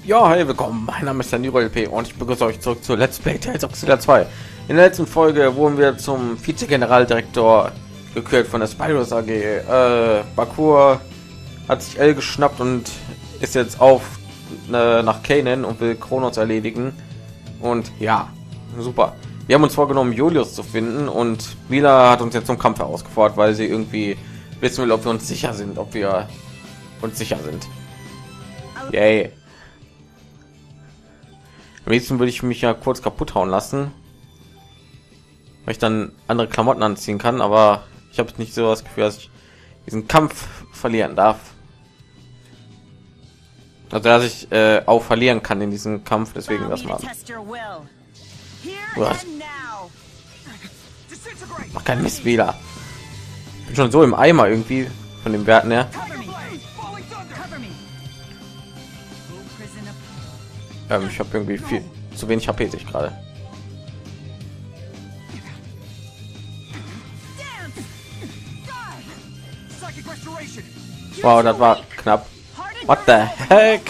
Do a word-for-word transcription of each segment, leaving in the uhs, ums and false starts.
Ja, hey, willkommen. Mein Name ist Danilo L P und ich begrüße euch zurück zu Let's Play Tales of Xillia zwei. In der letzten Folge wurden wir zum Vize-Generaldirektor gekürt von der Spyros A G. Äh, Bakur hat sich L geschnappt und ist jetzt auf äh, nach Kanan und will Kronos erledigen. Und ja, super. Wir haben uns vorgenommen, Julius zu finden, und Mila hat uns jetzt zum Kampf herausgefordert, weil sie irgendwie wissen will, ob wir uns sicher sind, ob wir uns sicher sind. Yay. Am liebsten würde ich mich ja kurz kaputt hauen lassen, weil ich dann andere Klamotten anziehen kann, aber ich habe nicht so das Gefühl, dass ich diesen Kampf verlieren darf. Also dass ich äh, auch verlieren kann in diesem Kampf, deswegen das machen. Mach keinen Mist wieder. Bin schon so im Eimer irgendwie von den Werten her. Ähm, ich habe irgendwie viel zu wenig H P sich gerade. Wow, das war knapp. What the heck?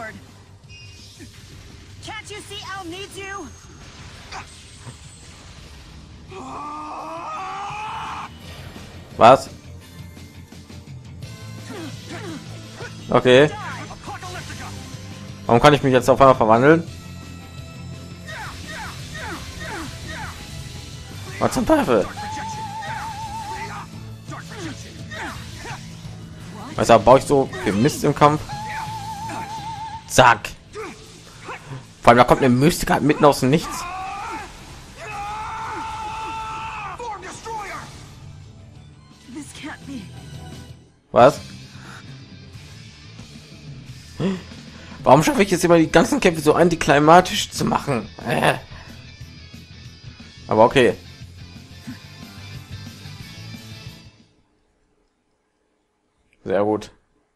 Was? Okay. Warum kann ich mich jetzt auf einmal verwandeln? Was zum Teufel? Also baue ich so viel Mist im Kampf. Zack. Vor allem da kommt eine Mystiker mitten aus dem Nichts. Was? Warum schaffe ich jetzt immer die ganzen Kämpfe so antiklimatisch zu machen? Äh. Aber okay. Sehr gut.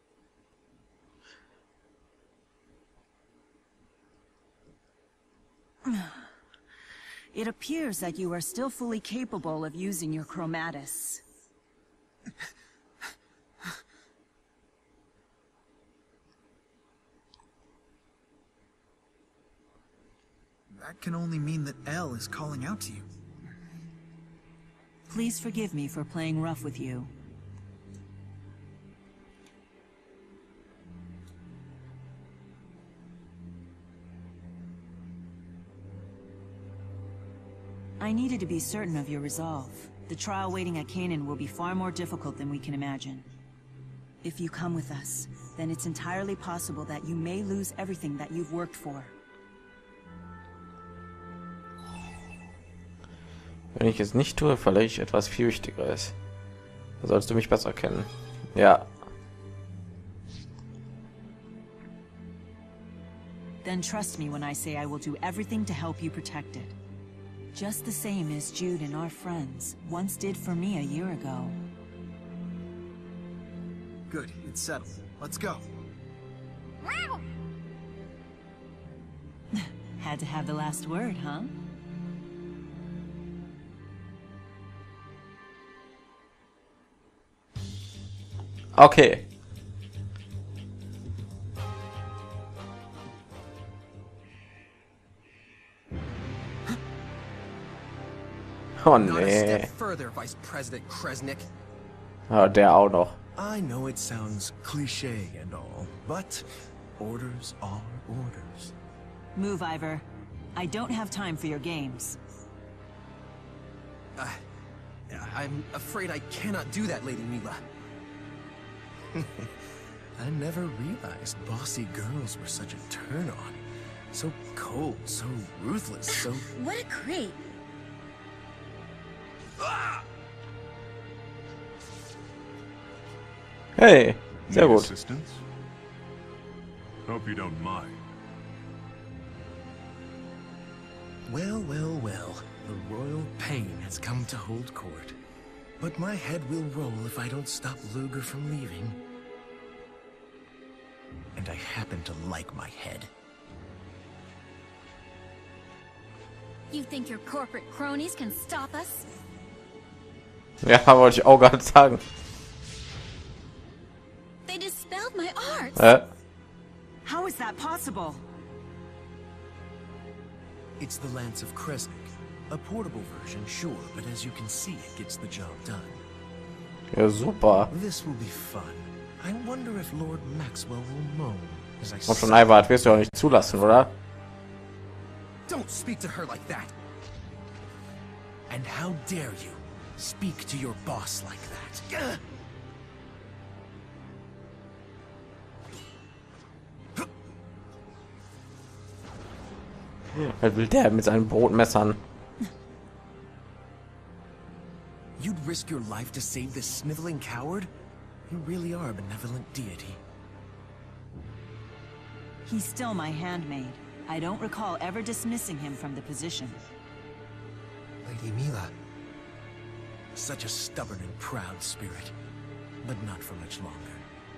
It appears that you are still fully capable of using your chromatus. That can only mean that L is calling out to you. Please forgive me for playing rough with you. I needed to be certain of your resolve. The trial waiting at Kanan will be far more difficult than we can imagine. If you come with us, then it's entirely possible that you may lose everything that you've worked for. Wenn ich es nicht tue, verliere ich etwas viel Wichtigeres. Da sollst du mich besser kennen. Ja. Then trust me when I say I will do everything to help you protect it. Just the same as Jude and our friends once did for me a year ago. Good, it's settled. Let's go. Had to have the last word, huh? Okay. Oh nee. Further, Vice President Kresnik. Ah, der auch noch. I know it sounds cliche and all, but orders are orders. Move, Ivor. I don't have time for your games. Uh, I'm afraid I cannot do that, Lady Mila. I never realized bossy girls were such a turn-on. So cold, so ruthless, so... What a creep. Hey, sehr Need gut. assistance? Hope you don't mind. Well, well, well. The royal pain has come to hold court. But my head will roll if I don't stop Luger from leaving. And I happen to like my head. You think your corporate cronies can stop us? Ja, wollte ich auch gerade sagen. They dispelled my arts. Äh? How is that that possible? It's the Lance of Kresnik. A portable version, sure, but as you can see, it gets the job done. Ja, super. This will be fun. I wonder if Lord Maxwell will moan as I Komm schon, Iwart, wirst du auch nicht zulassen, oder? Don't speak to her like that. And how dare you speak to your boss like that? Was will der mit seinen Brotmessern? You'd risk your life to save this sniveling coward? You really are a benevolent deity. He's still my handmaid. I don't recall ever dismissing him from the position. Lady Mila. Such a stubborn and proud spirit. But not for much longer.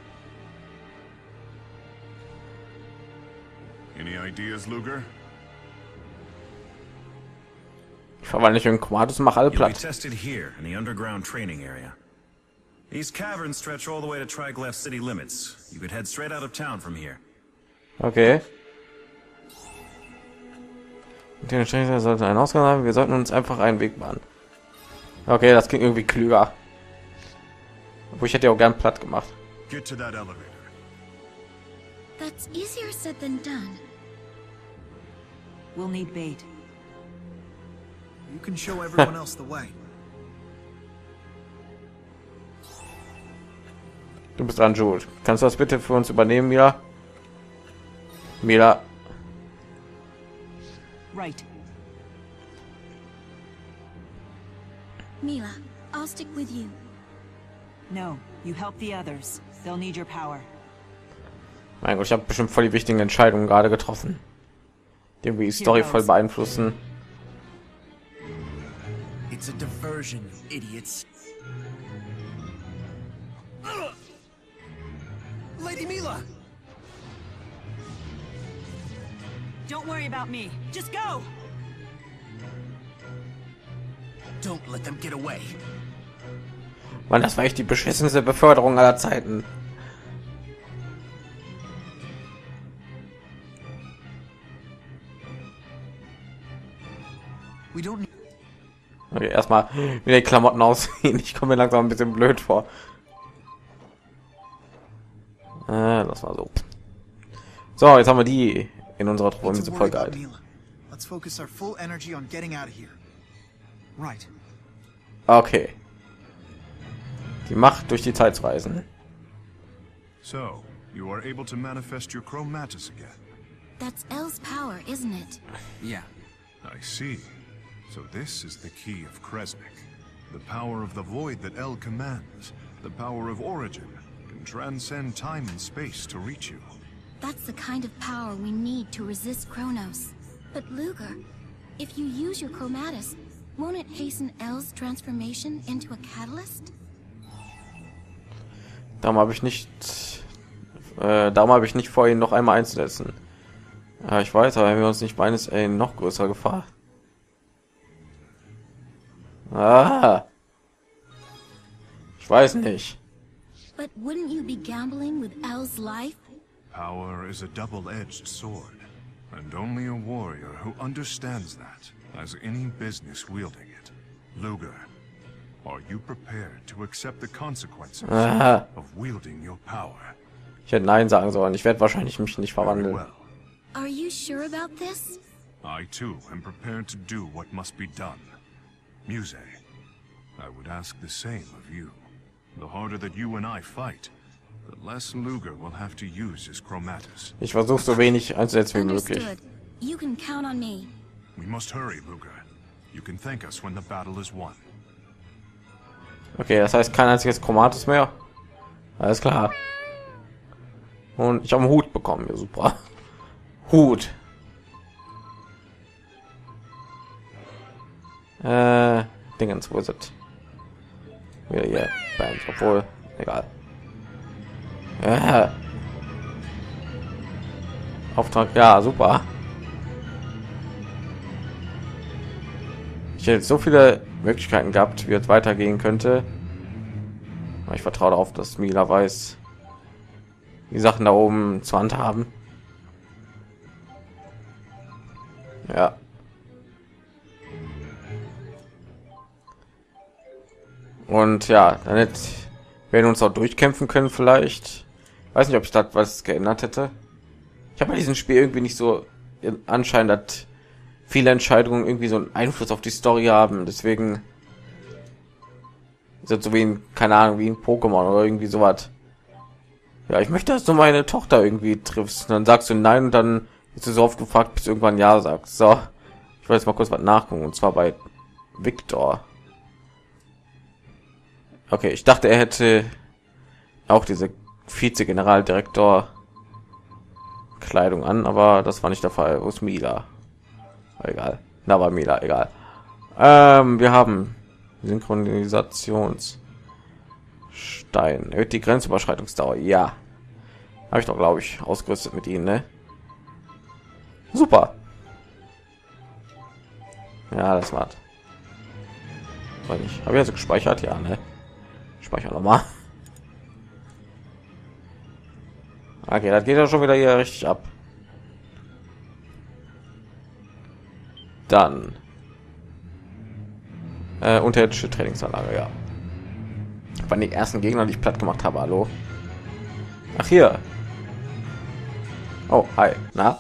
Any ideas, Luger? Ich verwandle nicht in Chromatus, mach alle You'll be platt. tested here in the underground training area. These caverns stretch all the way to Triglav city limits. You could head straight out of town from here. Okay. Den Strecke sollten einen Ausgang haben. Wir sollten uns einfach einen Weg bahnen. Okay, das klingt irgendwie klüger. Obwohl ich hätte ja auch gern platt gemacht. Get to that elevator. That's easier said than done. We'll need bait. You can show everyone else the way. Du bist dran, Jude. Kannst du das bitte für uns übernehmen, Mila? Mila. Right. Mila, I'll stick with you. No, you help the others. They'll need your power. Mein Gott, ich habe bestimmt voll die wichtigen Entscheidungen gerade getroffen, die irgendwie die Story voll beeinflussen. It's a diversion, you idiots. Lady Mila! Don't worry about me. Just go! Don't let them get away. Mann, das war echt die beschissenste Beförderung aller Zeiten. We don't need Okay, erstmal wie die Klamotten aussehen. Ich komme mir langsam ein bisschen blöd vor. Äh, das war so. So, jetzt haben wir die in unserer Truppe to diese worry Folge about halt. Mila. Let's focus our full energy on getting out of here. Right. Okay. Die Macht durch die Zeit zu reisen. So, you are able to manifest your chromatus again. That's El's power, isn't it? Yeah. I see. So this is the key of Kresnik. The power of the void that El commands. The power of origin can transcend time and space to reach you. That's the kind of power we need to resist Kronos. But Luger, if you use your chromatus, won't it hasten El's transformation into a catalyst? Darum habe ich nicht, äh, darum habe ich nicht vor, ihn noch einmal einzusetzen. Ja, ich weiß, aber wir uns nicht meines ey, noch größere Gefahr. Ah, ich weiß nicht. But wouldn't you be gambling with El's life? Power is a double-edged sword, and only a warrior who understands that has any business wielding it. Luger, are you prepared to accept the consequences Ah. of wielding your power? Ich hätte Nein sagen sollen. Ich werde wahrscheinlich mich nicht Very verwandeln. well. Are you sure about this? I too am prepared to do what must be done. Muse, I would ask the same of you. The harder that you and I fight, the less Luger will have to use his chromatus. Ich versuche so wenig einzusetzen wie möglich. Understood. You can count on me. We must hurry, Luger. You can thank us when the battle is won. Okay, das heißt kein einziges Chromatus mehr. Alles klar. Und ich habe einen Hut bekommen. Ja, super. Hut. Äh, Dingens, wo ist es? Wieder hier. Band, obwohl, egal. Äh. Auftrag, ja, super. Ich hätte so viele Möglichkeiten gehabt, wie es weitergehen könnte. Aber ich vertraue darauf, dass Mila weiß, die Sachen da oben zu handhaben. Ja. Und ja, dann hätte werden uns auch durchkämpfen können vielleicht. Weiß nicht, ob ich das was geändert hätte. Ich habe bei diesem Spiel irgendwie nicht so anscheinend, dass viele Entscheidungen irgendwie so einen Einfluss auf die Story haben. Deswegen ist das so wie ein, keine Ahnung, wie ein Pokémon oder irgendwie sowas. Ja, ich möchte, dass du meine Tochter irgendwie triffst. Und dann sagst du nein und dann bist du so oft gefragt, bis du irgendwann ja sagst. So, ich will jetzt mal kurz was nachgucken und zwar bei Victor. Okay, ich dachte, er hätte auch diese Vize-Generaldirektor Kleidung an, aber das war nicht der Fall. Wo ist Mila? Egal. Da war Mila, egal. Ähm, wir haben Synchronisationsstein. Erhöht die Grenzüberschreitungsdauer. Ja. Habe ich doch, glaube ich, ausgerüstet mit ihnen, ne? Super. Ja, das war's. Weiß nicht. Habe ich also gespeichert? Ja, ne? Speicher noch mal. Okay, das geht ja schon wieder hier richtig ab. Dann äh, unterirdische Trainingsanlage, ja. Wann die ersten Gegner, die ich platt gemacht habe, hallo. Ach hier. Oh, hi. Na?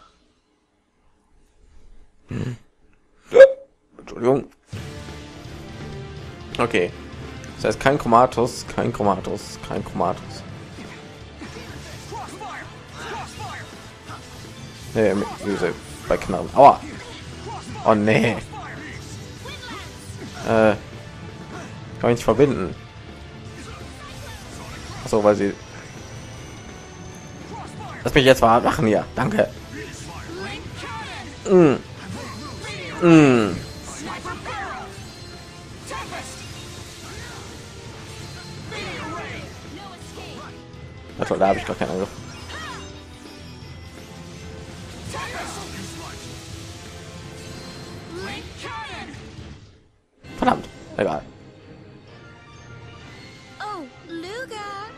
Hm. Entschuldigung. Okay. Das heißt kein Chromatus, kein Chromatus, kein Chromatus. Nee, diese bei Knarren. Aua. Oh nee. Äh, kann ich nicht verbinden. Achso, weil sie. Lass mich jetzt mal machen hier. Danke. Mm. Mm. Also, da habe ich gar keinen Angriff. Verdammt, egal. Oh, Luger.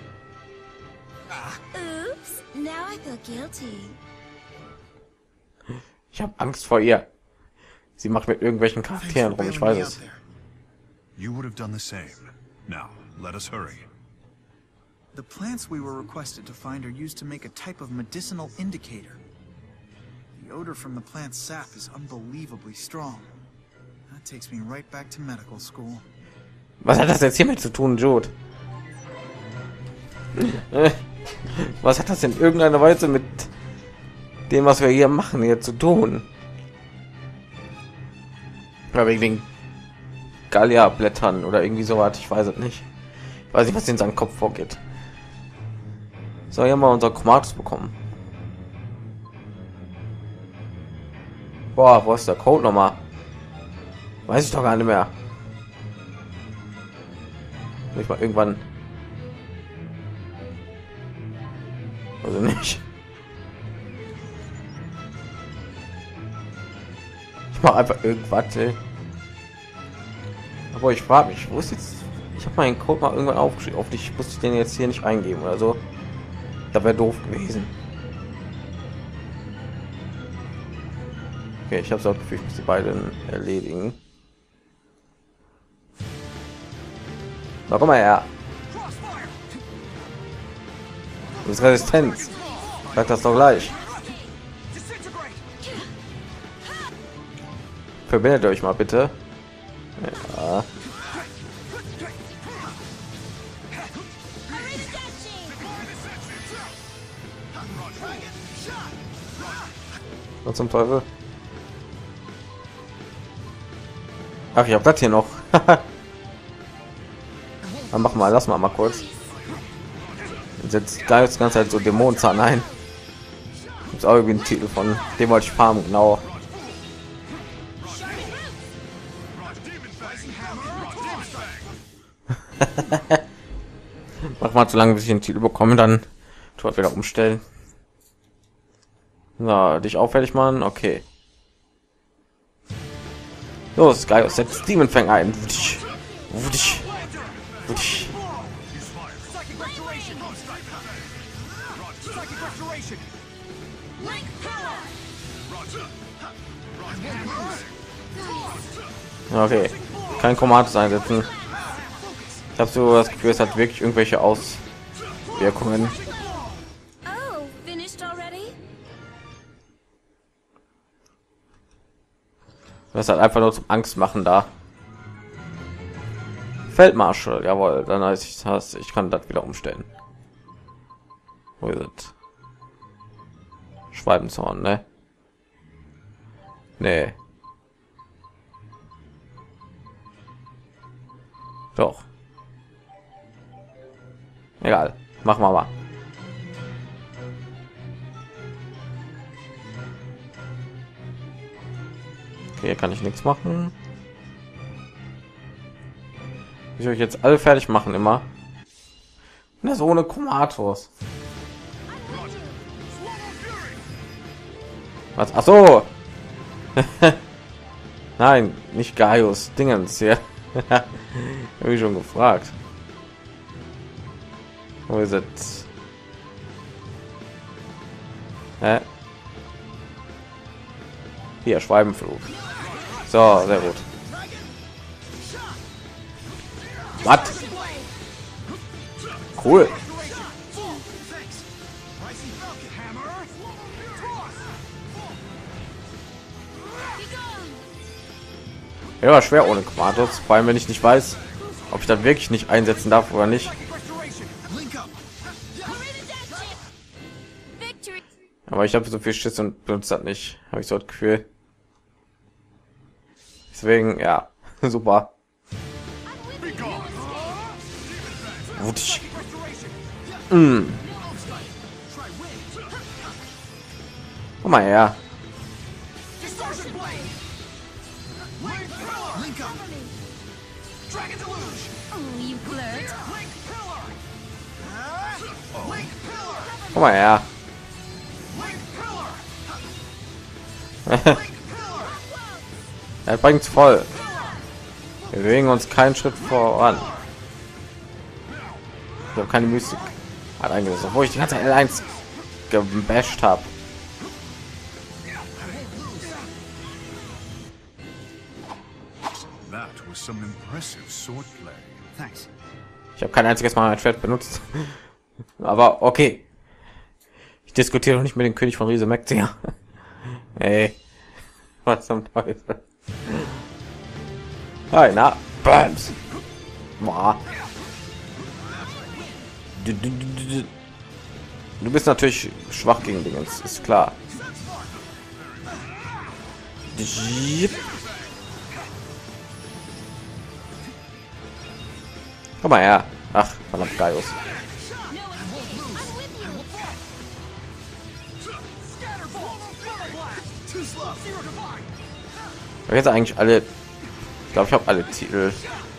Oops, now I feel guilty. Ich habe Angst vor ihr. Sie macht mit irgendwelchen Charakteren rum, ich weiß es. You would have done the same. Now, let us hurry. The plants we were requested to find are used to make a type of medicinal indicator. The odor from the plant's sap is unbelievably strong. That takes me right back to medical school. Was hat das jetzt hiermit zu tun, Jude? Was hat das in irgendeiner Weise mit dem, was wir hier machen, hier zu tun? Ja, wegen den Gallia-Blättern oder irgendwie so was, ich weiß es nicht. Ich weiß nicht, was in seinem Kopf vorgeht. So, hier mal unser Chromatus bekommen. Boah, wo ist der Code nochmal? Weiß ich doch gar nicht mehr. Ich mal irgendwann. Also nicht. Ich mache einfach irgendwas. Ey. Aber ich frage mich, wo ist jetzt? Ich habe meinen Code mal irgendwann aufgeschrieben. Auf dich musste ich den jetzt hier nicht eingeben oder so. Da wäre doof gewesen. Okay, ich habe so Gefühl, ich muss die beiden erledigen. Na, komm mal her. Das ist Resistenz. Sag das doch gleich. Verbindet euch mal bitte. Ja. Was zum Teufel? Ach, ich habe das hier noch. Dann machen wir, lass mal mal kurz. Jetzt geil das ganze Zeit so Dämonenzahn ein. Gibt's auch irgendwie einen Titel von dem wollte ich farmen, genau. Mach mal so lange, bis ich den Titel bekomme, dann tut wieder umstellen. So, dich auffällig machen, okay. Los, geil, setzt Demon Fang ein. Wutsch, wutsch, wutsch. Okay, kein Chromatus einsetzen. Ich habe so das Gefühl, es hat wirklich irgendwelche Auswirkungen. Oh, finished already? Das hat einfach nur zum Angst machen da. Feldmarschall, jawohl, dann heißt ich das, ich kann das wieder umstellen. Wo ist es? Schweibenzorn, ne? Nee. Doch. Egal, machen wir mal. Okay, kann ich nichts machen. Ich will euch jetzt alle fertig machen immer. Na, so ohne Chromatus. Was? Ach so. Nein, nicht Gaius, Dingens hier. Habe ich schon gefragt. Wo ist es? Hä? Hier, Schwalbenflug. So, sehr gut. Was? Cool. Ja, war schwer ohne Chromatus, vor allem wenn ich nicht weiß, ob ich dann wirklich nicht einsetzen darf oder nicht. Aber ich habe so viel Schiss und benutzt das nicht, habe ich so das Gefühl. Deswegen, ja, super. Mm. Komm mal her. Komm mal her. Er bringt's voll. Wir bewegen uns keinen Schritt voran. Ich habe keine Mystik hat eingesetzt, obwohl ich die ganze L eins gebasht habe. Ich habe kein einziges Mal ein Schwert benutzt. Aber okay. Ich diskutiere doch nicht mit dem König von Riese Mektia. Hey. Was zum Teufel? Hi, na, Bams. Boah. Du, du, du, du bist natürlich schwach gegen Dinge, ist klar. Komm mal her. Ach, verdammt, Gaius. Jetzt eigentlich alle, ich glaube, ich habe alle Titel,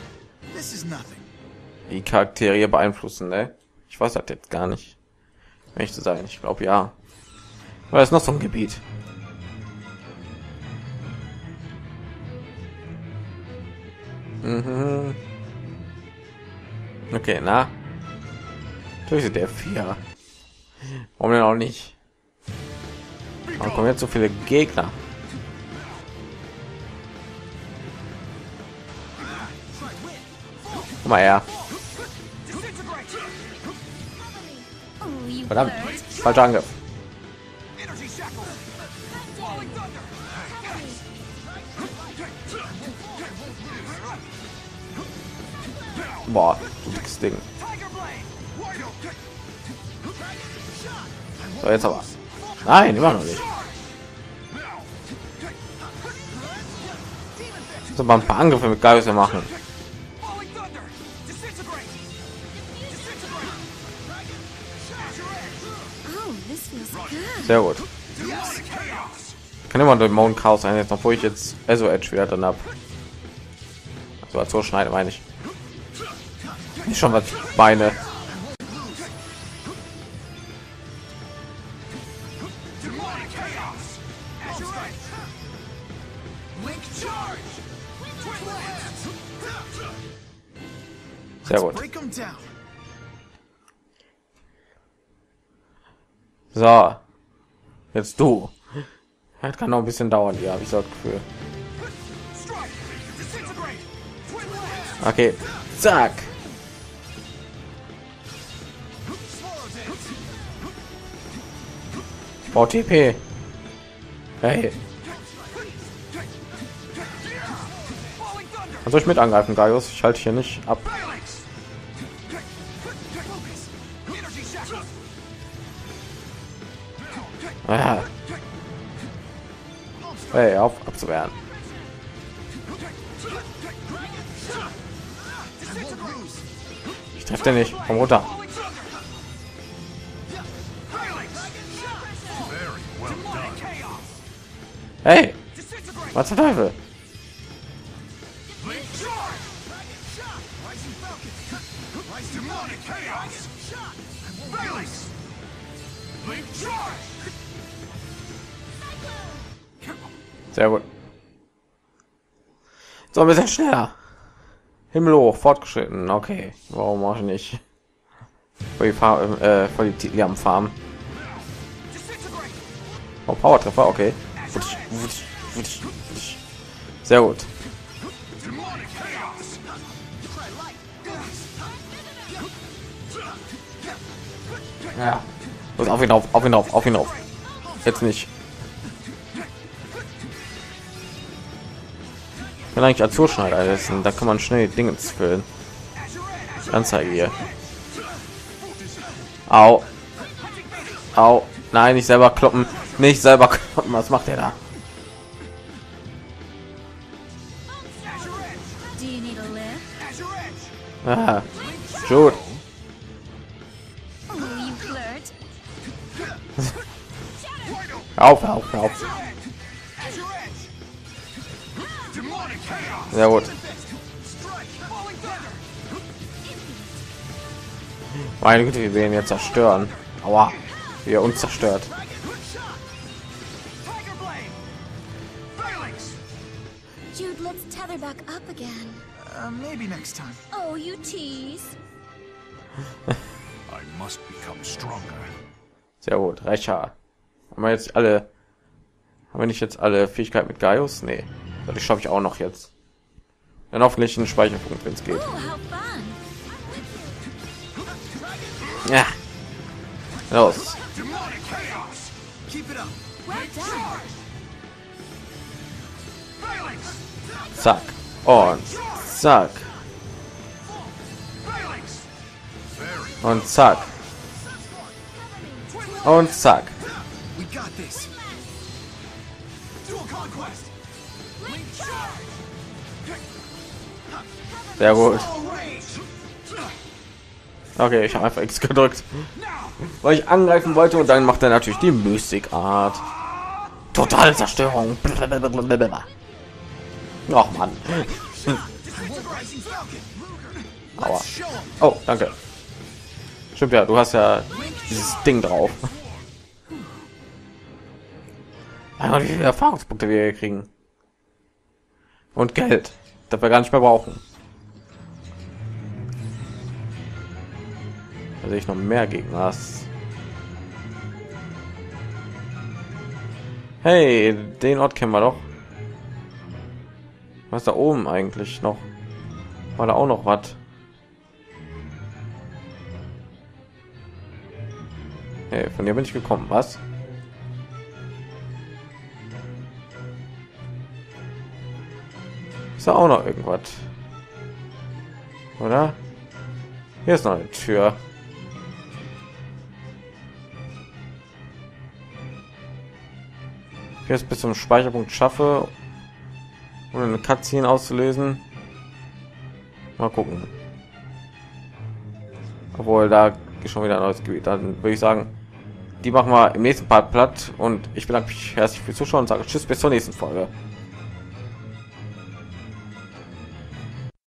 die Charaktere hier beeinflussen, ne? Ich weiß das jetzt gar nicht, wenn ich zu sagen, ich glaube ja. Weil es noch so ein Gebiet. Mhm. Okay, na, durch der vier. Warum denn auch nicht? Warum kommen jetzt so viele Gegner? Komm mal her. Verdammt, falscher Angriff. Boah, du dickes Ding. So, jetzt aber. Nein, immer noch nicht. So, mal ein paar Angriffe mit Gaius machen. Sehr gut. Ich kann immer durch Mount Chaos einsetzen, obwohl ich jetzt also Edge wieder dann habe. So als so schneide meine ich. Nicht schon was ich meine. Sehr gut. So. Jetzt du. Das kann noch ein bisschen dauern, ja, habe ich so das Gefühl. Okay, zack. Ich brauche T P. Hey. Soll ich mit angreifen, Gaius? Ich halte hier nicht ab. Ah. Hey, auf abzuwehren. Ich treffe den nicht. Komm runter. Hey, was zum Teufel? Sehr gut. So ein bisschen schneller. Himmel hoch, fortgeschritten. Okay, warum mache ich nicht? Vor die, Farm, äh, vor die Titel am Farm. Oh, Power Treffer, okay. Sehr gut. Ja. Los, auf ihn auf, auf ihn auf, auf ihn auf. Jetzt nicht. Ich kann eigentlich als Zuschneider essen, da kann man schnell Dinge füllen. Anzeige hier. Au. Au. Nein, nicht selber kloppen. Nicht selber kloppen. Was macht er da? Ah, gut. Auf, auf, auf. Sehr gut. Meine Güte, wir werden jetzt zerstören. Aua, wie er uns zerstört. Jude, let's tether back up again. Uh, maybe next time. Oh, you tease. I must become stronger. Sehr gut, Recher. Haben wir jetzt alle? Haben wir nicht jetzt alle Fähigkeiten mit Gaius? Nee, das schaffe ich auch noch jetzt. Dann hoffentlich einen Speicherpunkt, wenn es geht. Oh, how fun. Ja. Los. Zack. Und zack. Und zack. Und zack. Sehr gut. Okay, ich habe einfach X gedrückt, weil ich angreifen wollte, und dann macht er natürlich die Mystikart. Totale Zerstörung. Ach Mann. Aua. Oh, danke. Stimmt ja, du hast ja dieses Ding drauf. Mein Gott, wie viele Erfahrungspunkte wir hier kriegen. Und Geld, das wir gar nicht mehr brauchen. Da sehe ich noch mehr Gegner. Hey, den Ort kennen wir doch. Was ist da oben eigentlich noch? War da auch noch was? Hey, von hier bin ich gekommen. Was? Ist da auch noch irgendwas? Oder? Hier ist noch eine Tür. Jetzt bis zum Speicherpunkt schaffe, um eine Cutscene auszulösen. Mal gucken. Obwohl, da ist schon wieder ein neues Gebiet. Dann würde ich sagen, die machen wir im nächsten Part platt, und ich bedanke mich herzlich fürs Zuschauen und sage tschüss, bis zur nächsten Folge.